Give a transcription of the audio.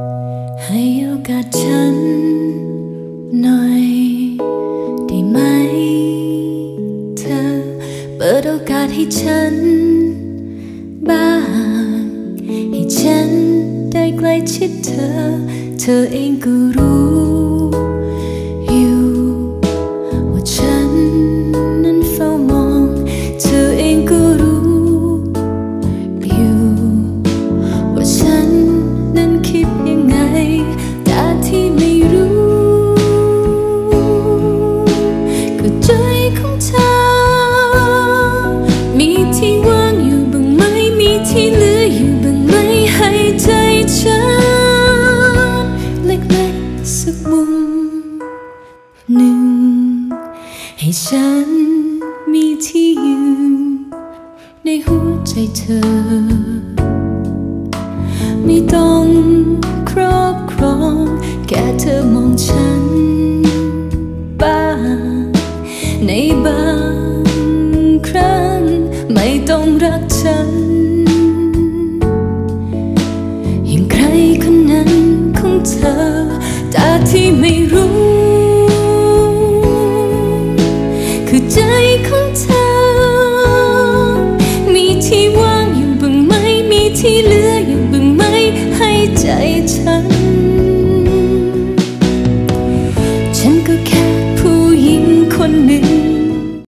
ให้โอกาสฉันหน่อยได้ไหมเธอเปิดโอกาสให้ฉันบ้างให้ฉันได้ใกล้ชิดเธอเธอเองก็รู้อยู่ว่าฉันนั้นเฝ้ามองเธอเองก็รู้อยู่ว่าฉันนั้นคิดยังไงแต่ที่ไม่รู้คือใจของเธอมีที่ว่างอยู่บ้างไหมมีที่เหลืออยู่บ้างไหมให้ใจฉันเล็กๆสักมุมหนึ่งให้ฉันมีที่ยืนในหัวใจเธอไม่ต้องครอบครองแค่เธอมองฉันบ้างในบางครั้งไม่ต้องรักฉันอย่างใครคนนั้นของเธอแต่ที่ไม่รู้คือใจของ